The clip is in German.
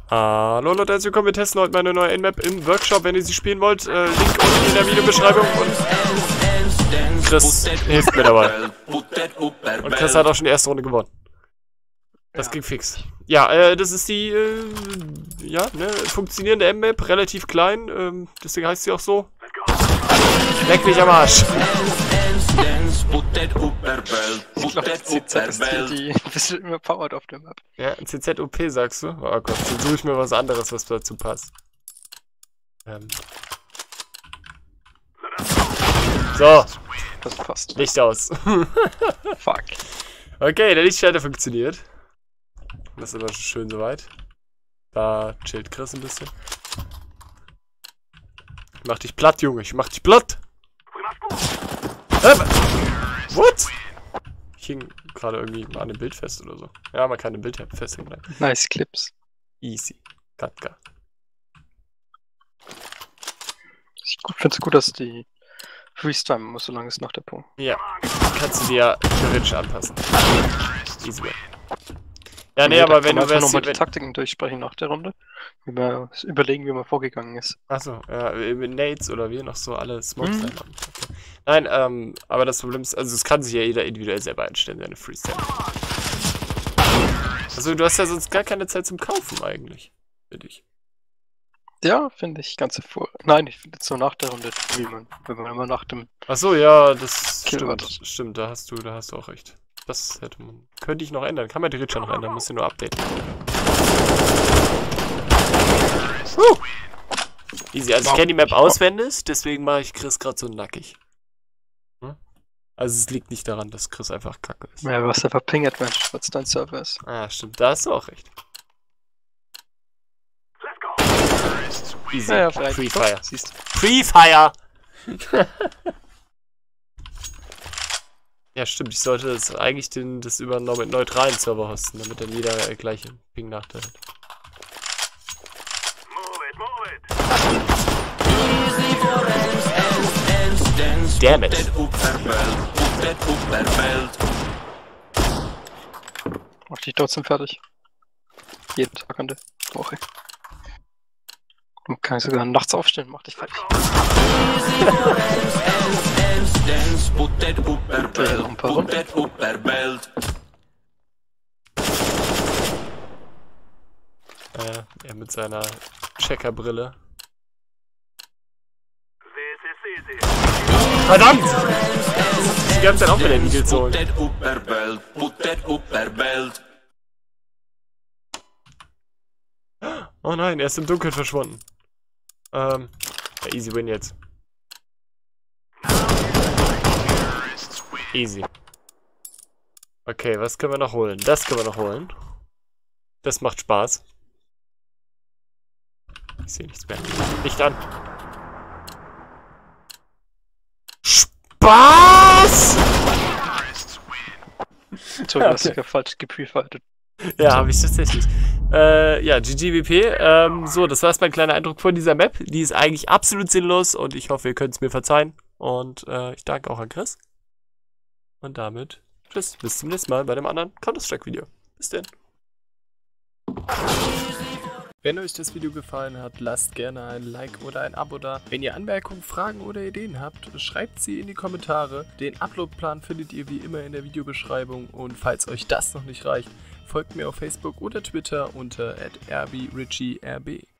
Hallo Leute, herzlich willkommen. Wir testen heute meine neue Endmap im Workshop. Wenn ihr sie spielen wollt, Link unten in der Videobeschreibung. Und Chris hilft mir dabei. Und Chris hat auch schon die erste Runde gewonnen. Das ging fix. Ja, das ist die, funktionierende Endmap, relativ klein. Deswegen heißt sie auch so. Leck mich am Arsch. Ich glaube, die CZ ist die ein bisschen überpowered auf der Map. Ja, ein CZOP sagst du? Oh Gott, dann suche ich mir was anderes, was dazu passt. So. Das passt. Licht aus. Fuck. Okay, der Lichtschalter funktioniert. Das ist aber schon schön soweit. Da chillt Chris ein bisschen. Ich mach dich platt, Junge. Ich mach dich platt. What? Ich hing gerade irgendwie mal an dem Bild fest oder so. Ja, man kann im Bild festhängen. Nice Clips. Easy. Katka. Ich finde es gut, dass die Freeze-Time muss, solange es nach der Punkt. Ja, kannst du dir ja theoretisch anpassen. Easy way. Ja, nee, aber wenn du nochmal die Taktiken durchsprechen nach der Runde. Überlegen, wie man vorgegangen ist. Achso, ja, mit Nades oder wie noch so alle Smokes reinmachen. Okay. Nein, aber das Problem ist, also es kann sich ja jeder individuell selber einstellen, seine Freestyle. Also du hast ja sonst gar keine Zeit zum Kaufen eigentlich, für dich. Ja, finde ich ganz hervor. Nein, ich finde jetzt so nach der Runde, wenn man immer nach dem... Achso, ja, das Kilowatt. stimmt, da hast du auch recht. Das hätte man. Könnte ich noch ändern. Kann man theoretisch noch ändern, muss ich nur updaten. Easy, also ich kenne die Map auswendig, deswegen mache ich Chris gerade so nackig. Also es liegt nicht daran, dass Chris einfach kacke ist. Ja, was einfach Ping Advantage, was dein Server ist. Ah, stimmt, da hast du auch recht. Easy, ja, Free Fire. Siehst du. Free Fire! Ja, stimmt, ich sollte das eigentlich das über einen neutralen Server hosten, damit dann jeder gleiche Ping-Nachteil hat. Damn it. Mach dich trotzdem fertig. Jeden Tag an der Woche. Und kann ich sogar nachts aufstehen, mach dich fertig. Er mit seiner Checkerbrille. Verdammt! Die ganze Zeit auch mit der Igel zu holen. Oh nein, er ist im Dunkeln verschwunden. Ja, easy win jetzt. Easy. Okay, was können wir noch holen? Das können wir noch holen. Das macht Spaß. Ich sehe nichts mehr. Licht an. Spaß! Entschuldigung, hast du ja falsch geprefightet. Ja, habe ich tatsächlich. Ja, GGWP. So, das war mein kleiner Eindruck von dieser Map. Die ist eigentlich absolut sinnlos und ich hoffe, ihr könnt es mir verzeihen. Und ich danke auch an Chris. Und damit, tschüss, bis zum nächsten Mal bei dem anderen Counter-Strike-Video. Bis denn. Wenn euch das Video gefallen hat, lasst gerne ein Like oder ein Abo da. Wenn ihr Anmerkungen, Fragen oder Ideen habt, schreibt sie in die Kommentare. Den Uploadplan findet ihr wie immer in der Videobeschreibung. Und falls euch das noch nicht reicht, folgt mir auf Facebook oder Twitter unter @rbritchierb.